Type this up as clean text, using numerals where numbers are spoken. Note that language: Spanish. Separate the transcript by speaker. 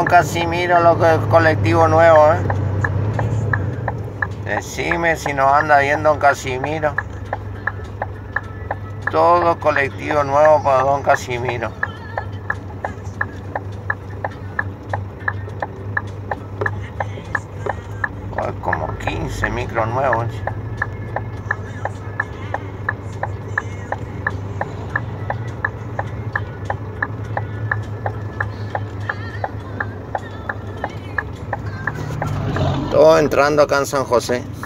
Speaker 1: Casimiro, lo que es colectivo nuevo, ¿eh? Decime si nos anda viendo don Casimiro. Todo colectivo nuevo para don Casimiro. Hay como 15 micros nuevos. Todo entrando acá en San José.